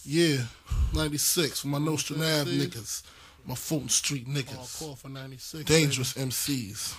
Yeah, 96 for my Nostrand Ave niggas, my Fulton Street niggas, dangerous MCs.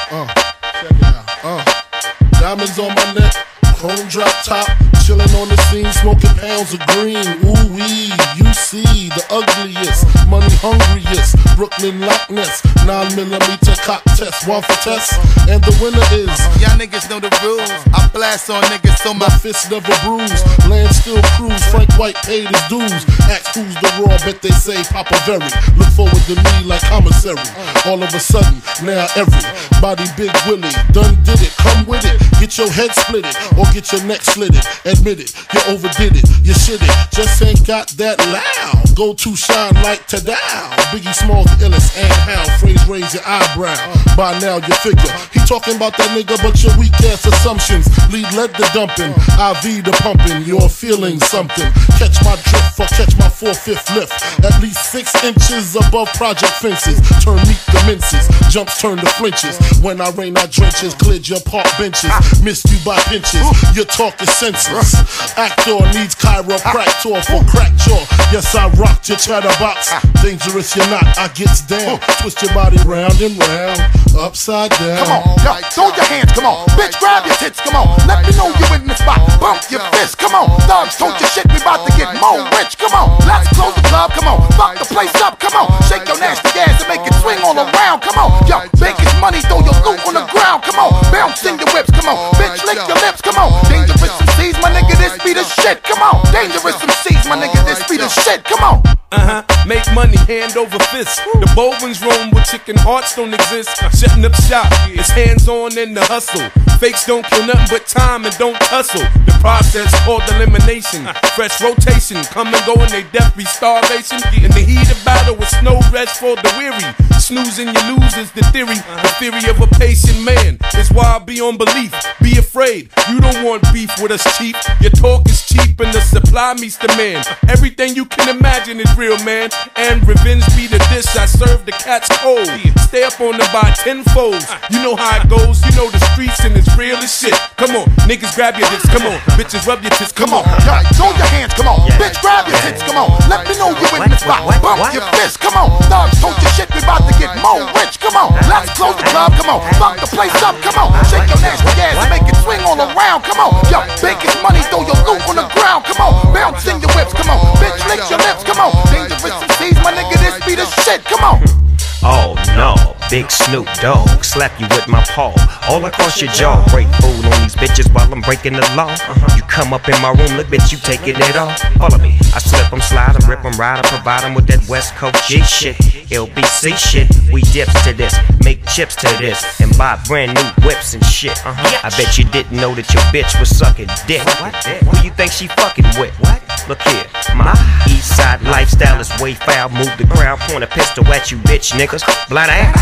Check it out. Diamonds on my neck, chrome drop top, chillin' on the scene, smoking pounds of green. Ooh wee, you see the ugliest, money hungriest, Brooklyn Loch Ness, 9mm cock test, one for test, and the winner is. Y'all niggas know the rules. I blast on niggas so My fist never bruised, land still cruise. Frank White paid his dues. Ask who's the raw, bet they say Papa Very. Look forward to me like commissary. All of a sudden, now everybody Big Willie done did it. Come with it, get your head split it, or get your neck slitted. Admit it, you overdid it, you shit it. Just ain't got that loud. Go to shine like Tadao. Biggie Smalls the illest, and how phrase raise your eyebrow. By now you figure he talking about that nigga, but your weak ass assumptions lead led to dumping, IV to pumping. You're feeling something. Catch my drift or catch my 4/5 lift. At least 6 inches above project fences. Turn meat to minces, jumps turn to flinches. When I rain I drenches, cleared your park benches. Missed you by pinches, your talk is senseless. Actor needs chiropractor for crack jaw. Yes, I rocked your chatterbox. Dangerous you're not, I gets down. Twist your body round and round, upside down. Come on, yo, throw your hands, come on. Bitch, grab your tits, come on. Let me know you in the spot. Bump your fist, come on. Thugs, told your shit, we about to get more rich, come on. Let's close the club, come on. Fuck the place up, come on. Shake your nasty ass and make it swing all around, come on. Yo, make his money, throw your loot on the ground, come on. Bounce in your whips, come on. Bitch, lick your lips, come on. Dangerous MCs, my nigga, this be the shit, come on. Dangerous MCs, my nigga, this be the shit, come on. Make money hand over fist. The bold ones roam with chicken hearts don't exist. Shutting up shop, it's hands on in the hustle. Fakes don't kill nothing but time and don't tussle. The process called elimination. Fresh rotation, come and go and they death be starvation. In the heat of battle with no rest for the weary. Snoozing you lose is the theory. The theory of a patient man is why I be on belief. Be afraid, you don't want beef with us cheap. Your talk is cheap and the supply meets demand. Everything you can imagine is real, man. And revenge be the dish I serve the cats cold. Stay up on them by 10-folds. You know how it goes, you know the streets and it's real as shit. Come on, niggas grab your dicks, come on. Bitches rub your tits, come on. Yo, throw your hands, come on. Bitch, grab your tits, come on. Let me know you in the spot. Bump your fist, come on. Thugs, told your shit, we about to get more rich, come on. Let's close the club, come on. Fuck the place up, come on. Shake your nasty ass and make it swing all around, come on. Yo, bake his money, throw your loot on the ground, come on. Bounce in your whips, come on. Bitch, lick your lips, come on. Dangerous MCs, my nigga, this be the shit, come on. Oh no, Big Snoop Dogg, slap you with my paw, all across your jaw. Break food on these bitches while I'm breaking the law. You come up in my room, look bitch, you taking it off. Follow me, I slip 'em, slide 'em, rip 'em, ride 'em, provide 'em with that West Coast G shit, LBC shit. We dips to this, make chips to this, and buy brand new whips and shit. I bet you didn't know that your bitch was sucking dick. Who you think she fucking with? Look here, my east side lifestyle is way foul. Move the crowd, point a pistol at you, bitch niggas. Blind ass.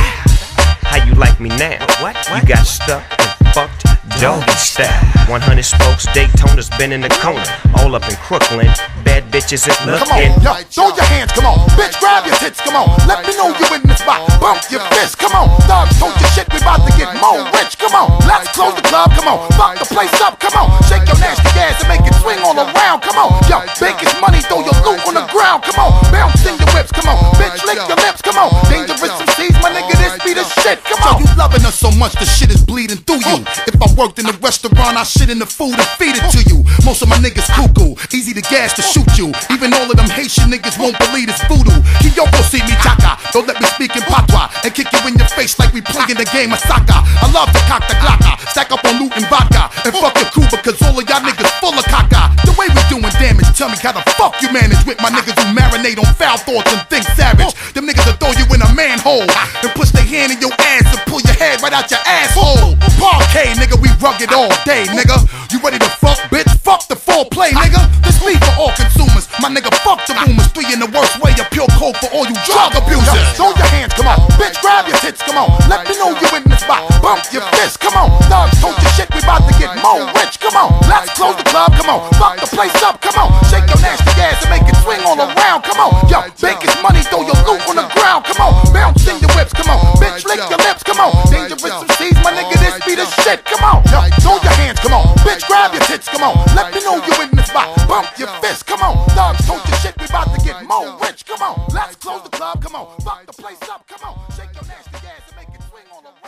How you like me now? You got stuck and fucked doggy style. 100 spokes, Daytona's been in the corner. All up in Crooklyn, bad bitches is looking. Come on, yo, throw your hands, come on. Bitch, grab your tits, come on. Let me know you in the spot. Bump your fist, come on. Thugs, told your shit, we about to get more rich, come on. Let's close the club, come on. Fuck the place up, come on. Shake your nasty ass and make it swing all around, come on. Yo, bake his money, throw your loot on the ground, come on. Bounce in your whips, come on. Bitch, lick your lips, come on. Dangerous MCs, my nigga, this be the shit, come on. So you loving us so much, the shit is bleeding through you. If I worked in a restaurant, I shit in the food and feed it to you. Most of my niggas cuckoo, easy to gas to shoot you. Even all of them Haitian niggas won't believe it's voodoo. Kiyoko see me chaka, don't let me speak in patois and kick you in your face like we playing the game of soccer. I love to cock the glocka, stack up on loot and vodka, and fuck your crew because all of y'all niggas full of caca. The way we doing damage, tell me how the fuck you manage with my niggas who marinate on foul thoughts and think savage. Them niggas will throw you in a manhole and push their hand in your ass and pull your head right out your asshole. Parquet, nigga, we rugged all day, nigga. You ready to fuck, bitch? Fuck the foreplay, nigga. This me for all consumers. My nigga, fuck the rumors. 3 in the worst way, a pure code for all you drug abusers. Throw your hands, come on. Bitch, grab your tits, come on. Let me know you in the spot. Bump your fist, come on. Thugs, told your shit, we about to get more rich, come on. Let's close the club, come on. Fuck the place up, come on. Shake your nasty ass and make it swing all around, come on. Yo, bake his money, throw your loot on the ground, come on. Bounce in your whips, come on. Bitch, lick your lips, come on. Dangerous MCs, my nigga, this be the shit, come on. Yo, throw your hands, come on. Bitch, grab your tits, come on. Let me know you in the spot. Bump your fist, come on. Thugs told your shit, we about to get more rich. Come on, let's close the club. Come on, fuck the place up. Come on, shake your nasty ass and make it swing all over.